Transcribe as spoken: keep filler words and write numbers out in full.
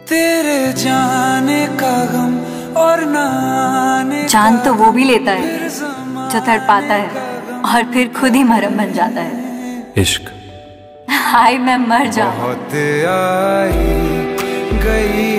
तेरे जाने का गम और नाने जान तो वो भी लेता है जो तड़पाता है और फिर खुद ही मरहम बन जाता है। इश्क हाय मैं मर जाऊं। बहुत आई गई